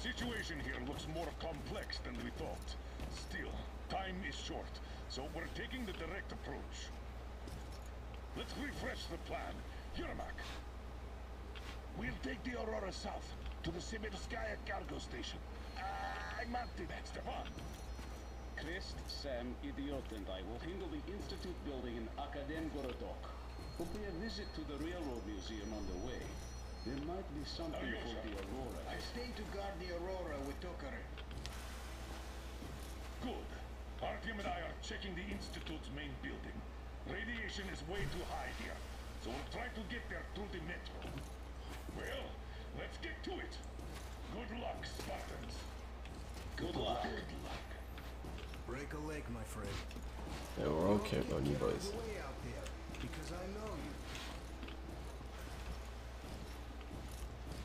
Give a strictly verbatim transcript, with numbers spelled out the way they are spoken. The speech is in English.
situation here looks more complex than we thought. Still, time is short, so we're taking the direct approach. Let's refresh the plan. Yermak. We'll take the Aurora south to the Sibirskaya cargo station. Uh, I'm Martin. Stefan. Krist, Sam, Idiot, and I will handle the Institute building in Akademgorodok. We'll pay a visit to the Railroad Museum on the way. There might be something for the Aurora. I stay to guard the Aurora with Tokare. Good. Artyom and I are checking the Institute's main building. Radiation is way too high here, so we'll try to get there through the metro. Well, let's get to it. Good luck, Spartans. Good luck. Good luck. Break a leg, my friend. Yeah, we're okay, buddy boys. Way out